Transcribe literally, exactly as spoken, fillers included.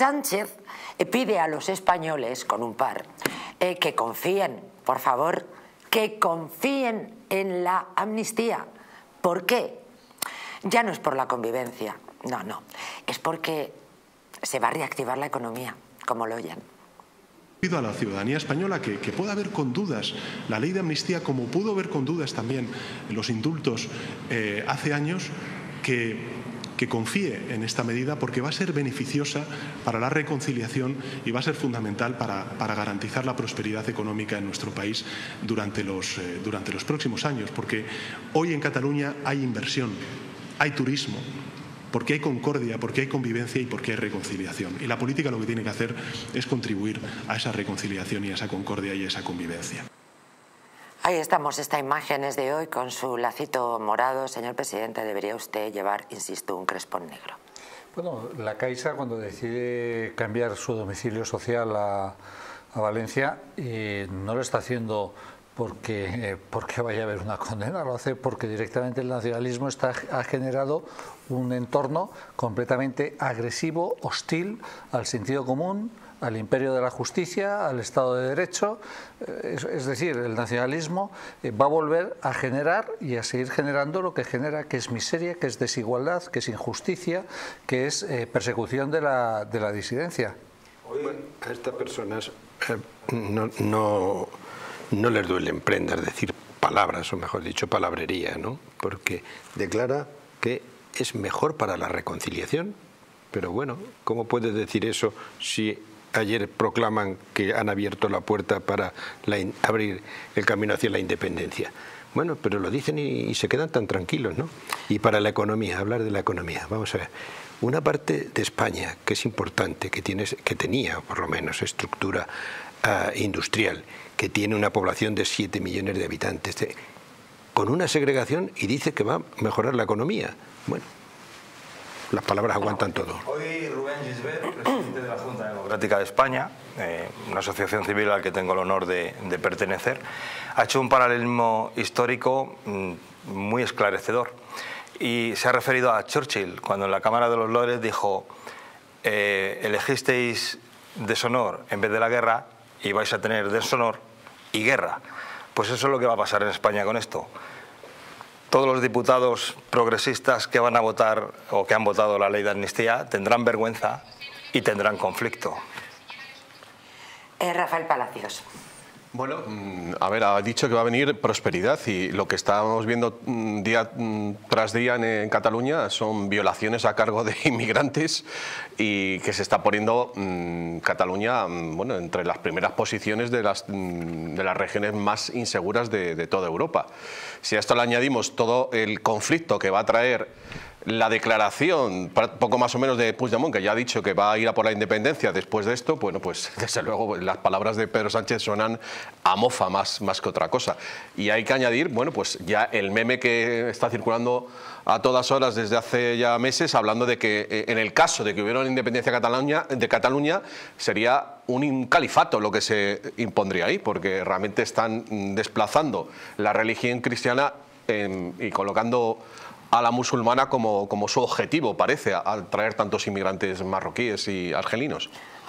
Sánchez pide a los españoles, con un par, eh, que confíen, por favor, que confíen en la amnistía. ¿Por qué? Ya no es por la convivencia, no, no, es porque se va a reactivar la economía, como lo oyen. Pido a la ciudadanía española que, que pueda ver con dudas la ley de amnistía, como pudo ver con dudas también los indultos eh, hace años, que, que confíe en esta medida, porque va a ser beneficiosa para la reconciliación y va a ser fundamental para, para garantizar la prosperidad económica en nuestro país durante los, eh, durante los próximos años, porque hoy en Cataluña hay inversión, hay turismo, porque hay concordia, porque hay convivencia y porque hay reconciliación. Y la política lo que tiene que hacer es contribuir a esa reconciliación y a esa concordia y a esa convivencia. Ahí estamos, esta imagen es de hoy con su lacito morado. Señor presidente, debería usted llevar, insisto, un crespón negro. Bueno, la Caixa, cuando decide cambiar su domicilio social a, a Valencia, eh, no lo está haciendo porque, eh, porque vaya a haber una condena, lo hace porque directamente el nacionalismo está, ha generado un entorno completamente agresivo, hostil al sentido común, al imperio de la justicia, al Estado de Derecho. Es, es decir, el nacionalismo va a volver a generar y a seguir generando lo que genera, que es miseria, que es desigualdad, que es injusticia, que es eh, persecución de la, de la disidencia. Bueno, a estas personas eh, no, no, no les duelen prendas decir palabras, o mejor dicho, palabrería, ¿no? Porque declara que es mejor para la reconciliación. Pero bueno, ¿cómo puedes decir eso si ayer proclaman que han abierto la puerta para la in, abrir el camino hacia la independencia? Bueno, pero lo dicen y, y se quedan tan tranquilos, ¿no? Y para la economía, hablar de la economía, vamos a ver. Una parte de España que es importante, que, tiene, que tenía por lo menos estructura uh, industrial, que tiene una población de siete millones de habitantes, de, con una segregación, y dice que va a mejorar la economía. Bueno, las palabras aguantan todo. Hoy Rubén Gisbert, presidente de la Junta Democrática de España, eh, una asociación civil a la que tengo el honor de, de pertenecer, ha hecho un paralelismo histórico mmm, muy esclarecedor y se ha referido a Churchill cuando en la Cámara de los Lores dijo eh, elegisteis deshonor en vez de la guerra y vais a tener deshonor y guerra. Pues eso es lo que va a pasar en España con esto. Todos los diputados progresistas que van a votar o que han votado la ley de amnistía tendrán vergüenza y tendrán conflicto. Eh, Rafael Palacios. Bueno, a ver, ha dicho que va a venir prosperidad y lo que estamos viendo día tras día en Cataluña son violaciones a cargo de inmigrantes y que se está poniendo mmm, Cataluña bueno, entre las primeras posiciones de las, de las regiones más inseguras de, de toda Europa. Si a esto le añadimos todo el conflicto que va a traer la declaración, poco más o menos, de Puigdemont, que ya ha dicho que va a ir a por la independencia después de esto, bueno, pues desde luego las palabras de Pedro Sánchez suenan a mofa más, más que otra cosa. Y hay que añadir, bueno, pues ya el meme que está circulando a todas horas desde hace ya meses, hablando de que eh, en el caso de que hubiera una independencia de Cataluña, de Cataluña sería un califato lo que se impondría ahí, porque realmente están desplazando la religión cristiana en, y colocando a la musulmana como, como su objetivo, parece, al traer tantos inmigrantes marroquíes y argelinos.